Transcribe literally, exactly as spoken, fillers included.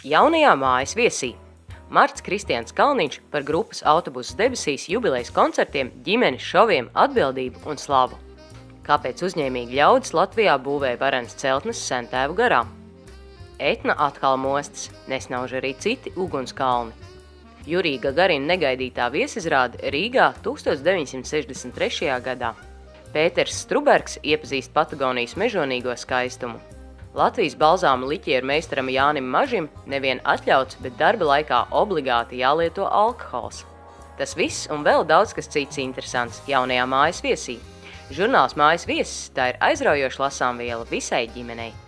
Jaunajā mājas viesī. Marts Kristians Kalniņš par grupas Autobuss debesīs jubilejas koncertiem, ģimenes šoviem, atbildību un slavu. Kāpēc uzņēmīgi ļaudis Latvijā būvēja varenas celtnes sentēvu garām? Etna atkal mostas, nesnauž arī citi ugunskalni. Jurija Gagarina negaidītā viesizrāde Rīgā tūkstoš deviņsimt sešdesmit trešajā gadā. Pēters Strubergs iepazīst Patagonijas mežonīgo skaistumu. Latvijas balzāma liķieru meistaram Jānim Mažim nevien atļauts, bet darba laikā obligāti jālieto alkohols. Tas viss un vēl daudz kas cits interesants jaunajā mājas viesī. Žurnāls Mājas viesis tā ir aizraujoša lasāmviela visai ģimenei.